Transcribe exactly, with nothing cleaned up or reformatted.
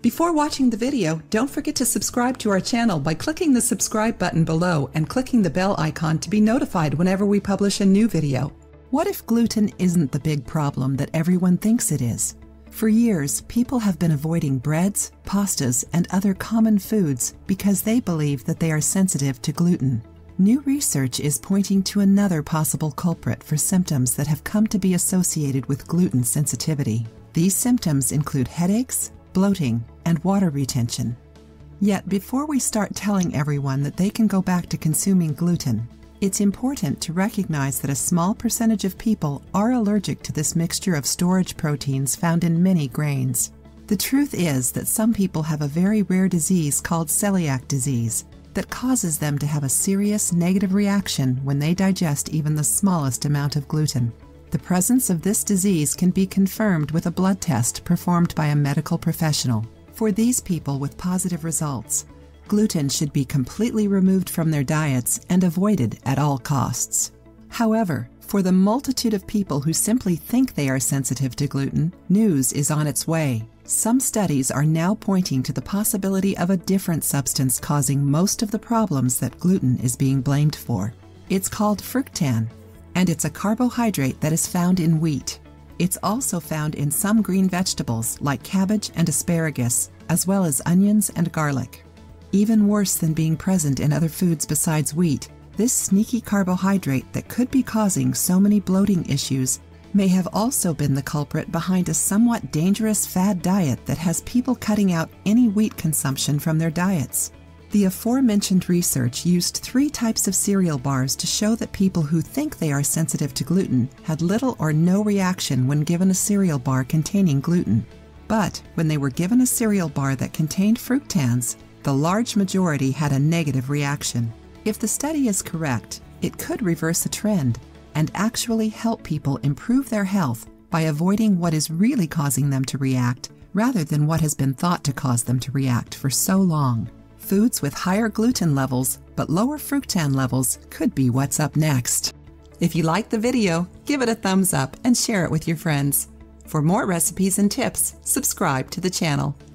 Before watching the video, don't forget to subscribe to our channel by clicking the subscribe button below and clicking the bell icon to be notified whenever we publish a new video. What if gluten isn't the big problem that everyone thinks it is? For years, people have been avoiding breads, pastas, and other common foods because they believe that they are sensitive to gluten. New research is pointing to another possible culprit for symptoms that have come to be associated with gluten sensitivity. These symptoms include headaches, bloating, and water retention. Yet, before we start telling everyone that they can go back to consuming gluten, it's important to recognize that a small percentage of people are allergic to this mixture of storage proteins found in many grains. The truth is that some people have a very rare disease called celiac disease that causes them to have a serious negative reaction when they digest even the smallest amount of gluten. The presence of this disease can be confirmed with a blood test performed by a medical professional. For these people with positive results, gluten should be completely removed from their diets and avoided at all costs. However, for the multitude of people who simply think they are sensitive to gluten, news is on its way. Some studies are now pointing to the possibility of a different substance causing most of the problems that gluten is being blamed for. It's called fructan, and it's a carbohydrate that is found in wheat. It's also found in some green vegetables like cabbage and asparagus, as well as onions and garlic. Even worse than being present in other foods besides wheat, this sneaky carbohydrate that could be causing so many bloating issues may have also been the culprit behind a somewhat dangerous fad diet that has people cutting out any wheat consumption from their diets. The aforementioned research used three types of cereal bars to show that people who think they are sensitive to gluten had little or no reaction when given a cereal bar containing gluten. But when they were given a cereal bar that contained fructans, the large majority had a negative reaction. If the study is correct, it could reverse a trend and actually help people improve their health by avoiding what is really causing them to react, rather than what has been thought to cause them to react for so long. Foods with higher gluten levels but lower fructan levels could be what's up next. If you liked the video, give it a thumbs up and share it with your friends. For more recipes and tips, subscribe to the channel.